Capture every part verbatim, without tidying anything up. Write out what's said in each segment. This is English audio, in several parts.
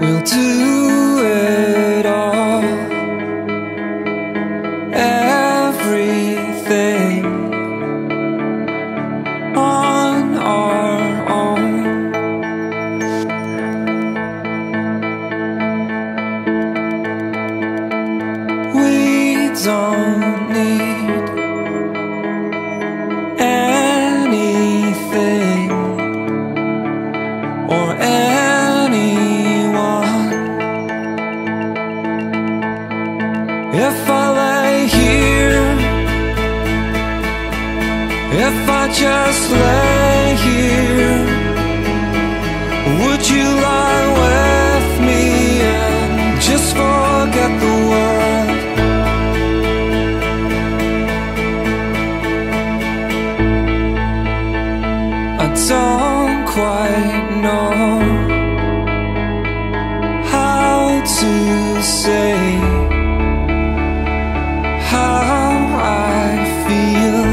We'll do it all, everything on our own. We don't need anything or anyone. If I lay here, if I just lay here, would you lie with me and just forget the world? I don't quite know how to say how I feel.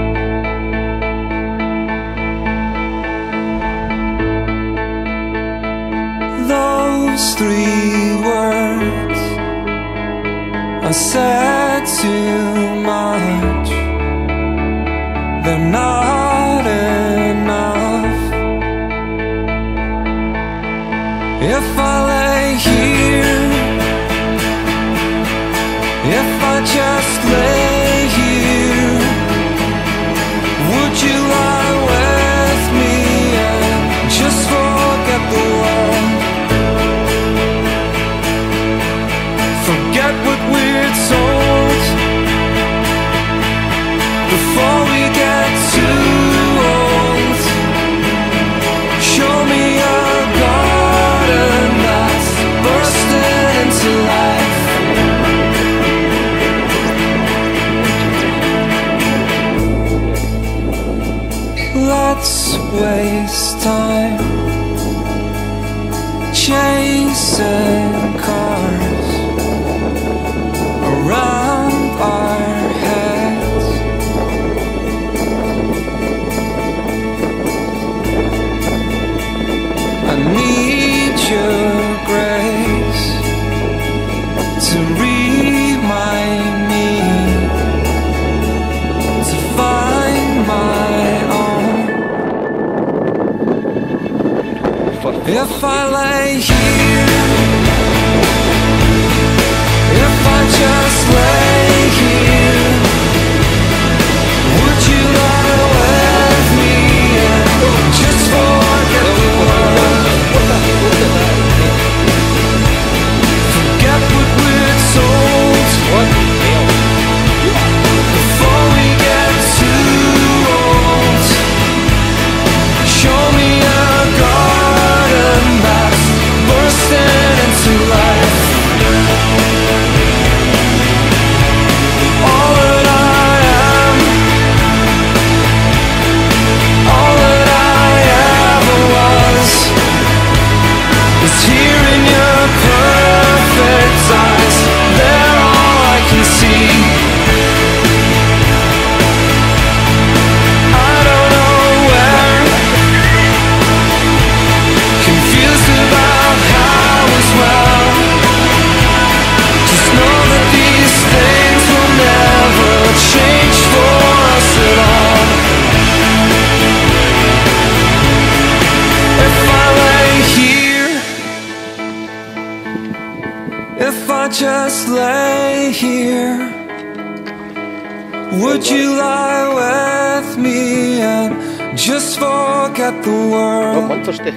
Those three words I said too much. They're not enough. If I lay here, if I just lay here, would you lie with me and just forget the world? Forget what we're told before we get too old. Show me a garden that's bursting into life. Let's waste time chasing cars around our heads. I need your grace to remind me to find my own. If I lay here, if I just lay here, would you lie with me and just forget the world? Forget what we're told before we get too old. Show me a garden that's bursting into life. All that I am, all that I ever was, is here in your perfect eyes. They're all I can see. I don't know where, confused about how as well. Just know that these things will never change for us at all. If I lay here, if I just lay here, would you lie with me and just forget the world? Man förstår.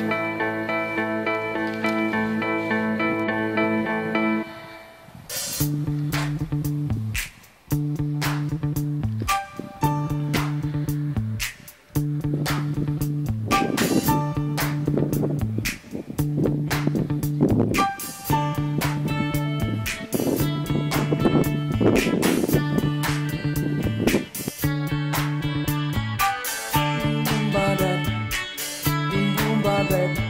Boom, boom, ba, da, boom, boom, ba, da.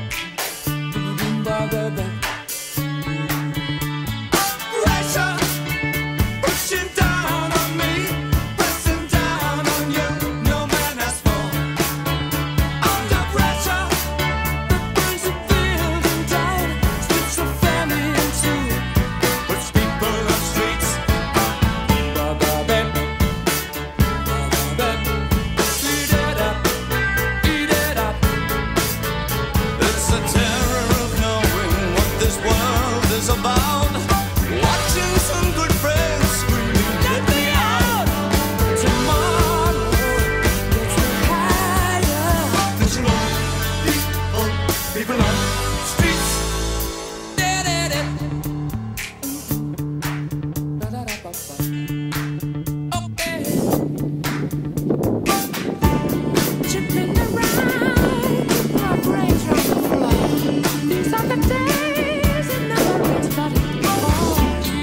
is about watching some good friends screaming, let me out. Tomorrow gets me higher. There's a lot of people, people on the streets. Okay. Chipping around, my brains on the floor. These are the days and memories that it all.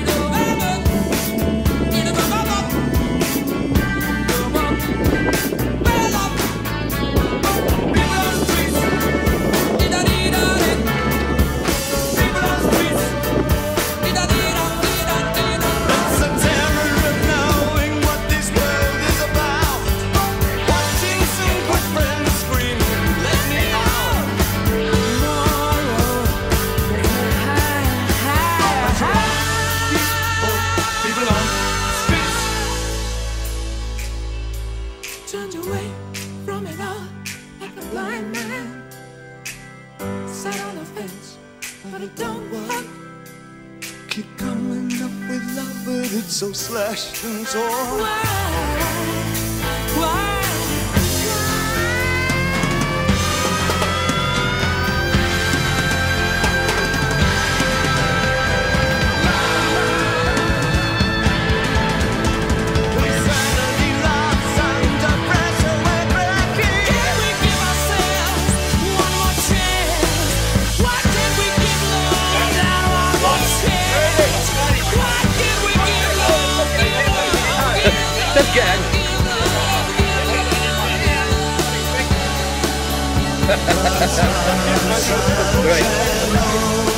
That's the terror of knowing what this world is about. Watching some good friends screaming, let me out. Tomorrow, let me high, high, high. People on the streets. Turned away from it all like a blind man. Sat on the fence, but it don't work. Keep coming up with love, but it's so slashed and torn. Why? Why? Insanity loves under pressure, we're breaking. Can we give ourselves one more chance? Why can't we give love that one more chance? Why can't we give love, give love, give love, That's good. Right.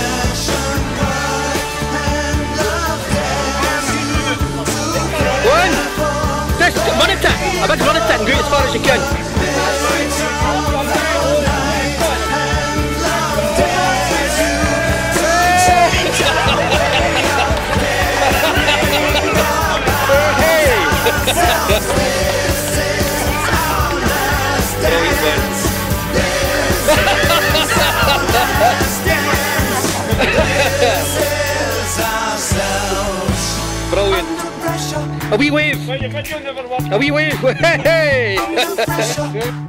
One. Just run it at. I bet run it at and go as far as you can. Brilliant. A wee wave. A wee wave. Hey!